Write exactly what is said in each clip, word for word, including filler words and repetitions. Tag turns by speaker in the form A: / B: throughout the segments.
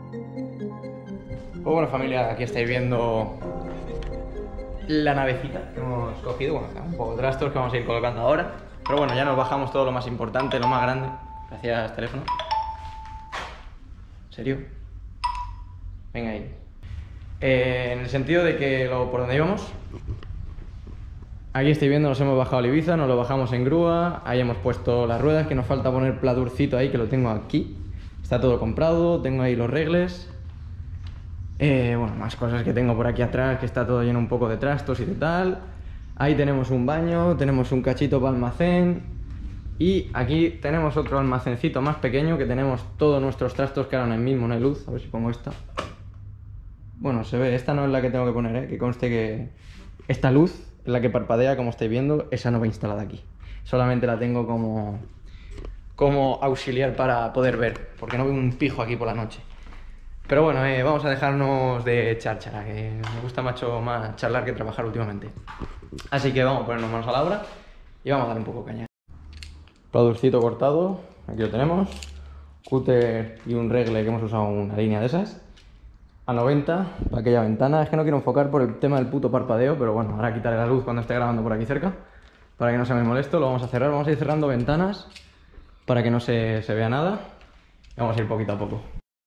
A: Pues bueno, familia, aquí estáis viendo la navecita que hemos cogido. Bueno, un poco de trastos que vamos a ir colocando ahora. Pero bueno, ya nos bajamos todo lo más importante, lo más grande. Gracias, teléfono. ¿En serio? Venga ahí. Eh, en el sentido de que lo, por donde íbamos, aquí estáis viendo, nos hemos bajado al Ibiza, nos lo bajamos en grúa. Ahí hemos puesto las ruedas, que nos falta poner platurcito ahí, que lo tengo aquí. Está todo comprado, tengo ahí los regles. Eh, bueno, más cosas que tengo por aquí atrás, que está todo lleno un poco de trastos y de tal. Ahí tenemos un baño, tenemos un cachito para almacén. Y aquí tenemos otro almacencito más pequeño, que tenemos todos nuestros trastos, que ahora en el mismo no hay luz. A ver si pongo esta. Bueno, se ve, esta no es la que tengo que poner, ¿eh? Que conste que esta luz es la que parpadea, como estáis viendo, esa no va instalada aquí. Solamente la tengo como, como auxiliar para poder ver, porque no veo un pijo aquí por la noche. Pero bueno, eh, vamos a dejarnos de cháchara, que me gusta mucho más charlar que trabajar últimamente. Así que vamos a ponernos manos a la obra y vamos a dar un poco de caña. Platurcito cortado, aquí lo tenemos. Cúter y un regle, que hemos usado una línea de esas. A noventa, para aquella ventana. Es que no quiero enfocar por el tema del puto parpadeo, pero bueno, ahora quitaré la luz cuando esté grabando por aquí cerca, para que no se me molesto. Lo vamos a cerrar, vamos a ir cerrando ventanas para que no se, se vea nada. Y vamos a ir poquito a poco.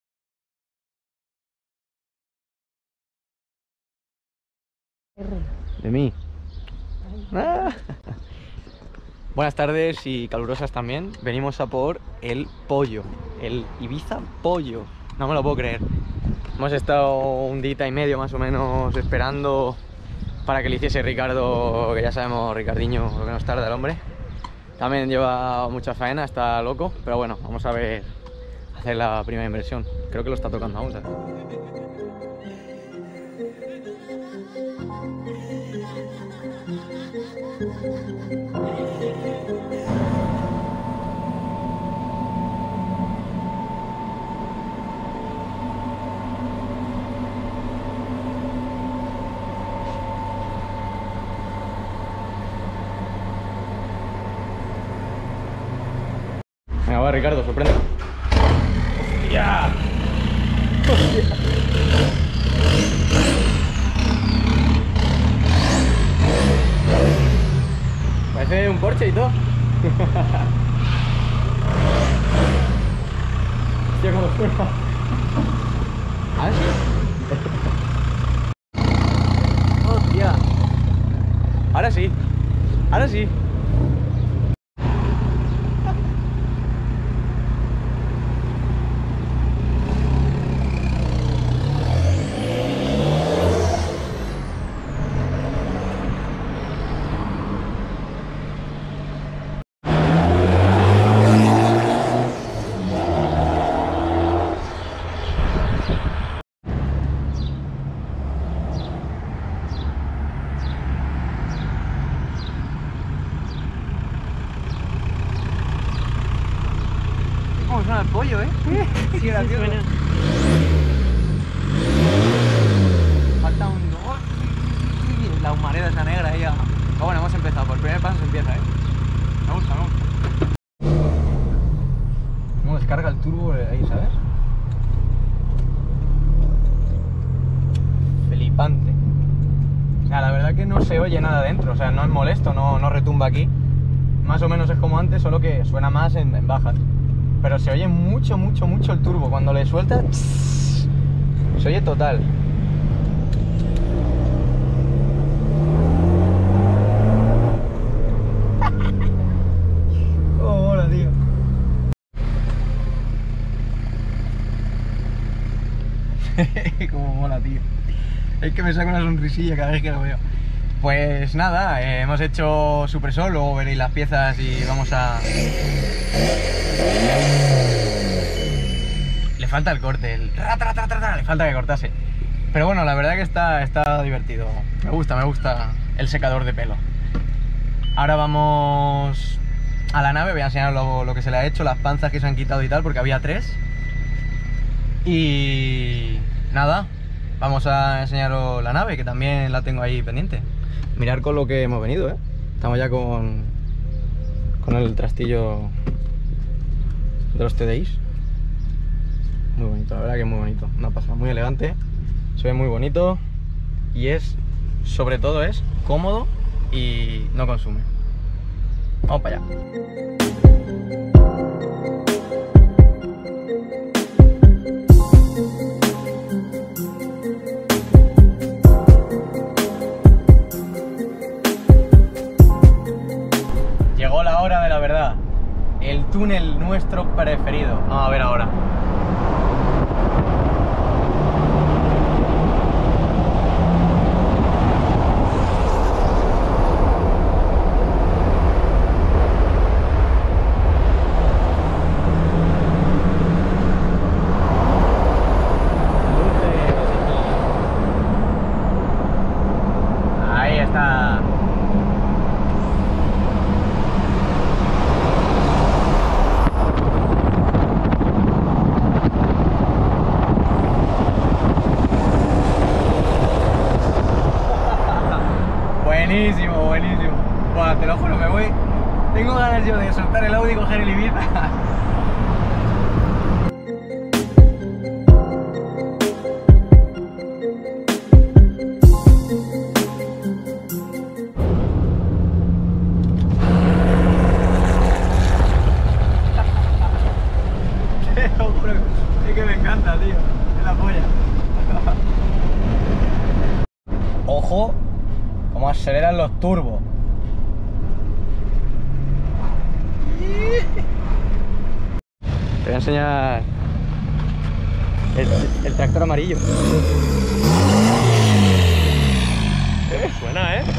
A: De mí. Ah. Buenas tardes y calurosas también. Venimos a por el pollo, el Ibiza pollo. No me lo puedo creer. Hemos estado un día y medio más o menos esperando para que le hiciese Ricardo, que ya sabemos, Ricardiño, lo que nos tarda el hombre. También lleva mucha faena, está loco, pero bueno, vamos a ver, hacer la primera inversión. Creo que lo está tocando aún, ¿sabes? Venga, va, Ricardo, sorprende. ¡Hostia! ¡Hostia! Parece un Porsche y todo. Hostia, cómo suena. ¿Ah, sí? Hostia. Ahora sí. Ahora sí. ¿Cómo suena el pollo, eh? Sí, gracioso. Sí, falta un... ¡Oh! La humareda esa negra ahí. Ah, bueno, hemos empezado. Por el primer paso se empieza, eh. Me gusta, me gusta. ¿Cómo descarga el turbo ahí, sabes? Flipante. O sea, la verdad que no se oye nada dentro. O sea, no es molesto, no, no retumba aquí. Más o menos es como antes, solo que suena más en, en bajas. Pero se oye mucho, mucho, mucho el turbo. Cuando le suelta, tss, se oye total. Oh, hola, tío. Como mola, tío. Es que me saca una sonrisilla cada vez que lo veo. Pues nada, eh, hemos hecho supresor, luego veréis las piezas y vamos a... Le falta el corte, el... tra, tra, tra, tra, tra, le falta que cortase. Pero bueno, la verdad que está, está divertido. Me gusta, me gusta el secador de pelo. Ahora vamos a la nave, voy a enseñar lo, lo que se le ha hecho, las panzas que se han quitado y tal, porque había tres. Y nada, vamos a enseñaros la nave, que también la tengo ahí pendiente. Mirad con lo que hemos venido, ¿eh? Estamos ya con, con el trastillo de los T D Is. Muy bonito, la verdad que es muy bonito. Una pasada, muy elegante, se ve muy bonito y es, sobre todo es cómodo y no consume. Vamos para allá. Llegó la hora de la verdad. El túnel nuestro preferido. Vamos a ver ahora. Ahí está. Buenísimo, buenísimo. Bueno, te lo juro, me voy. Tengo ganas yo de soltar el Audi y coger el Ibiza. Te lo juro, es que me encanta, tío. Es la polla. Ojo, cómo aceleran los turbos. Te voy a enseñar el, el tractor amarillo.
B: Suena, ¿eh?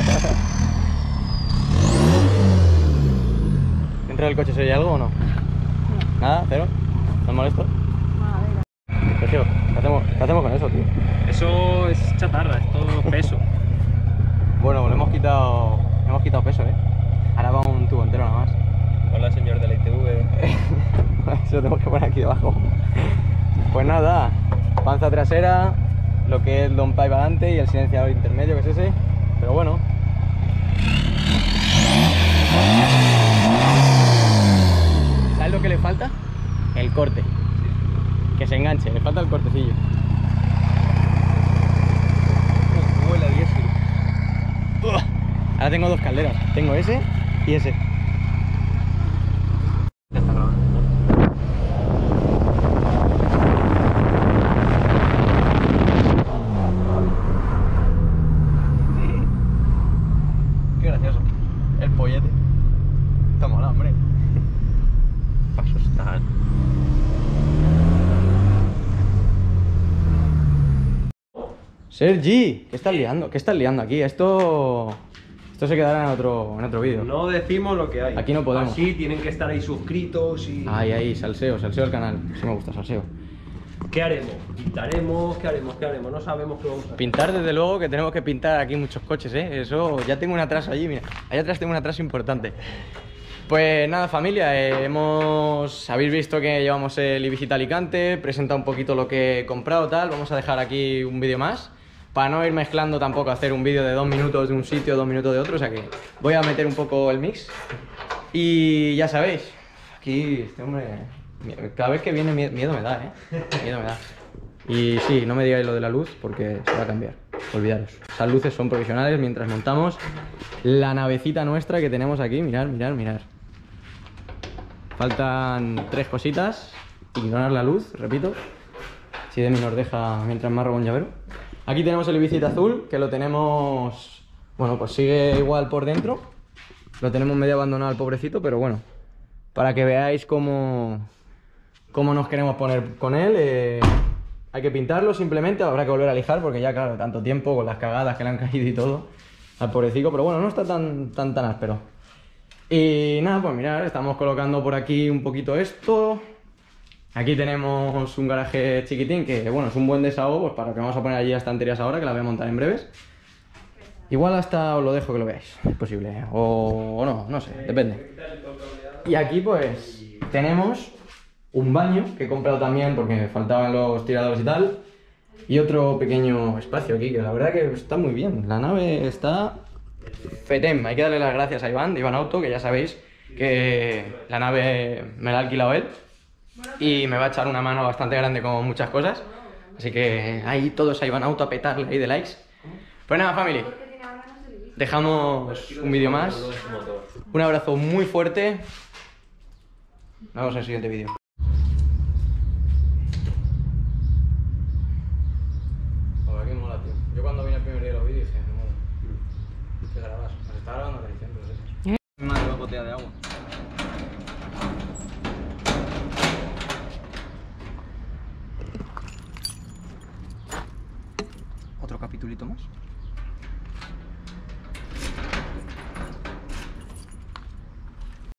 A: ¿Dentro del coche se oye algo o no? No. ¿Nada? ¿Cero? ¿No es molesto? Madera. Sergio, ¿qué hacemos, ¿qué hacemos con eso, tío?
B: Eso es chatarra, es todo peso.
A: Bueno, le hemos quitado, le hemos quitado peso, ¿eh? Ahora va un tubo entero nada más.
B: Hola, señor de la I T V.
A: Eso lo tengo que poner aquí debajo. Pues nada, panza trasera, lo que es el downpipe adelante y el silenciador intermedio, que es ese. Pero bueno. ¿Sabes lo que le falta? El corte. Que se enganche, le falta el cortecillo. Huele a diésel. Ahora tengo dos calderas. Tengo ese y ese. Ya está grabando. Qué gracioso. El pollete. Está mola, hombre. Paso está. Sergi, ¿qué estás liando? ¿Qué estás liando aquí? Esto. Esto se quedará en otro, en otro vídeo.
B: No decimos lo que hay.
A: Aquí no podemos.
B: Así tienen que estar ahí suscritos y...
A: Ahí, ahí, salseo, salseo del canal. Sí me gusta, salseo.
B: ¿Qué haremos? ¿Pintaremos? ¿Qué haremos? ¿Qué haremos? No sabemos qué vamos a hacer.
A: Pintar, desde luego, que tenemos que pintar aquí muchos coches, ¿eh? Eso, ya tengo un atraso allí, mira. Allá atrás tengo un atraso importante. Pues nada, familia, eh, hemos... Habéis visto que llevamos el Ibiza Alicante, presentado un poquito lo que he comprado, tal. Vamos a dejar aquí un vídeo más, para no ir mezclando tampoco, hacer un vídeo de dos minutos de un sitio, dos minutos de otro, o sea que voy a meter un poco el mix. Y ya sabéis, aquí este hombre, cada vez que viene miedo me da, ¿eh? Miedo me da. Y sí, no me digáis lo de la luz porque se va a cambiar, olvidaros. Esas luces son provisionales mientras montamos la navecita nuestra que tenemos aquí, mirad, mirad, mirad. Faltan tres cositas, ignorar la luz, repito. Si Demi nos deja mientras me arrobo un llavero. Aquí tenemos el Ibiza azul, que lo tenemos... Bueno, pues sigue igual por dentro. Lo tenemos medio abandonado al pobrecito, pero bueno. Para que veáis cómo, cómo nos queremos poner con él. Eh, hay que pintarlo simplemente, habrá que volver a lijar, porque ya, claro, tanto tiempo con las cagadas que le han caído y todo al pobrecito. Pero bueno, no está tan, tan, tan áspero. Y nada, pues mirad, estamos colocando por aquí un poquito esto. Aquí tenemos un garaje chiquitín que, bueno, es un buen desahogo, pues para lo que vamos a poner allí las estanterías ahora, que la voy a montar en breves. Igual hasta os lo dejo que lo veáis, es posible, o, o no, no sé, depende. Y aquí pues tenemos un baño que he comprado también porque me faltaban los tiradores y tal. Y otro pequeño espacio aquí, que la verdad que está muy bien, la nave está fetem. Hay que darle las gracias a Iván, de Iván Auto, que ya sabéis que la nave me la ha alquilado él. y me va a echar una mano bastante grande con muchas cosas. Así que ahí todos ahí van auto a petarle ahí de likes. Pues nada, family. Dejamos un vídeo más. Un abrazo muy fuerte. Nos vemos en el siguiente vídeo. Joder, qué mola, tío. Yo cuando vine el primer día de los vídeos dije, me mola. ¿Qué grabas? Nos está grabando la edición, pero es eso. Madre, una botella de agua. Otro capitulito más.